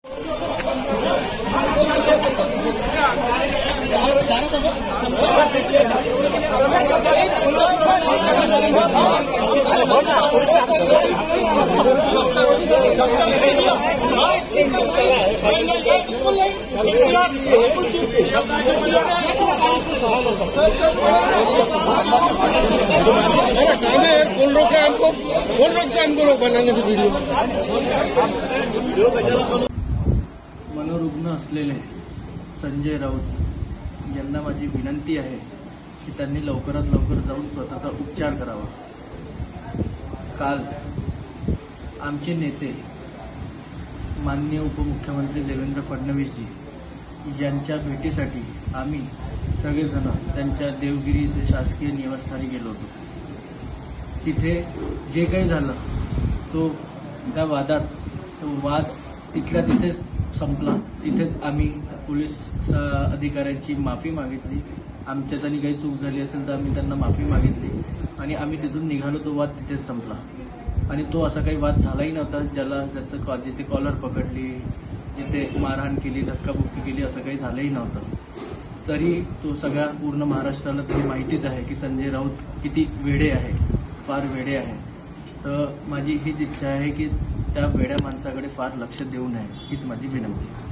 कौन रोकता है हमको बनाने की वीडियो। मनोरुग्ण असलेले संजय राऊत यांना माझी विनंती आहे की त्यांनी लवकरात लवकर जाऊन स्वतःचा उपचार करावा। काल आमचे नेते माननीय उपमुख्यमंत्री देवेंद्र फडणवीसजी यांच्या भेटीसाठी आम्ही सगळेजण त्यांच्या देवगिरी येथे शासकीय निवासस्थानी गेलो होतो। तिथे जे काही झालं त्या वाद तिथल्या तिथेच संपला। तिथेच आम्ही पोलीस अधिकाऱ्यांची माफी मागितली। आमच्याच्यानी काही चूक झाली असेल तर आम्ही त्यांना माफी मागितली आणि आम्ही तिथून निघालो। तो वाद तिथेच संपला आणि तो असा काही वाद झालाही नव्हता ज्याचं जिथे कॉलर पकडली, जिथे मारहाण केली, धक्काबुक्की केली, असं काही झालंही नव्हतं। तरी तो सगळ्या पूर्ण महाराष्ट्राला तरी माहितीच आहे की संजय राऊत किती वेडे आहे, फार वेडे आहे। तर माझी हीच इच्छा आहे की त्या वेड्या माणसाकडे फार लक्ष देऊ नये, हीच माझी विनंती।